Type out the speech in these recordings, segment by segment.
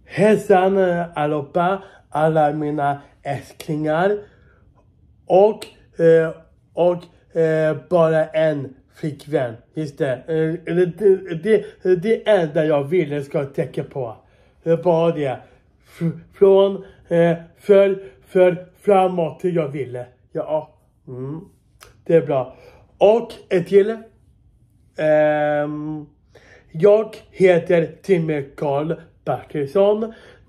hälsan allihopa, alla mina älsklingar. Och bara en flickvän. Just det. Det enda jag ville ska täcka på. Bara det. Från för framåt till jag ville. Ja. Det är bra. Och ett till. Jag heter Timmy Karl Bertilsson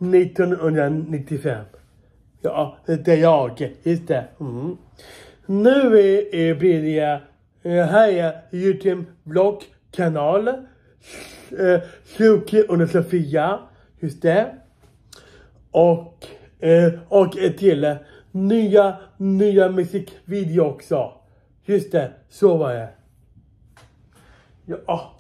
1995. Ja, det är jag. Just det. Nu blir det här är YouTube-vlogg-kanal. Suki och Sofia. Just det. Och ett till. Nya musikvideo också. Just det. Så var det. Ja.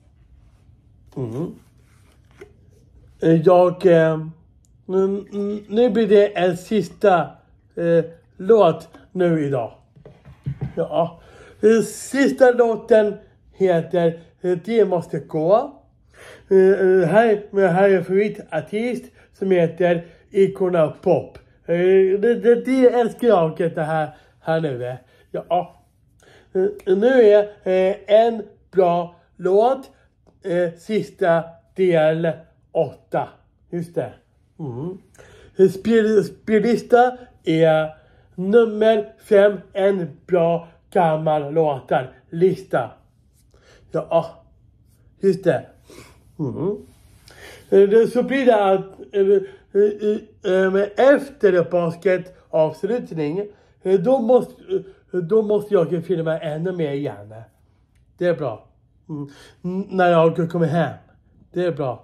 Nu blir det en sista låt nu idag. Ja. Sista låten heter Det måste gå. Här är en favoritartist som heter Icona Pop. Det älskar jag det här nu. Ja. Nu är en bra låt. Sista del 8. Just det. Spellista är nummer 5. En bra gammal låtar. Lista. Ja. Just det. Så blir det att efter basketavslutning då måste jag filma ännu mer igen. Det är bra. När jag kommer hem. Det är bra.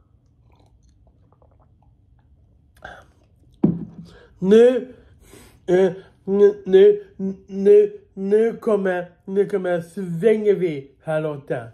Nu kommer svänger vi här låten.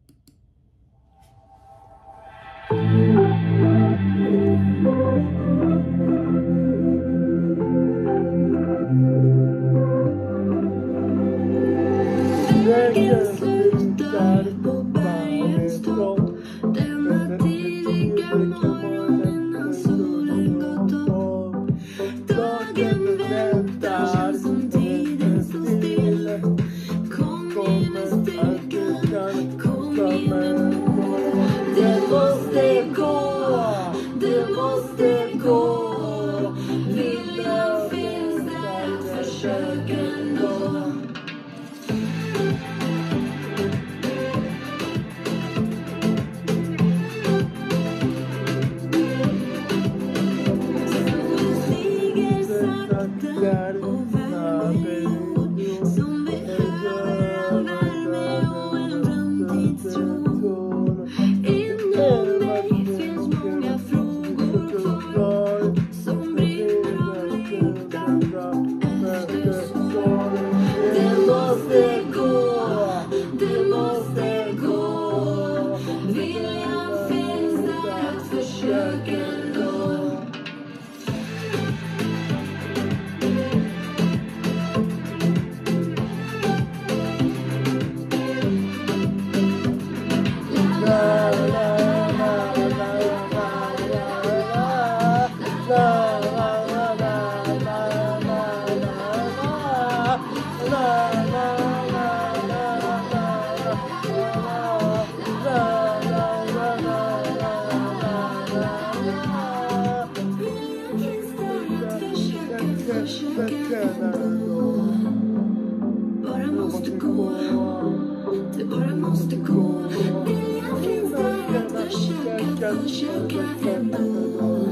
Bara måste gå. Det bara måste gå. Viljan finns där att försöka ändå.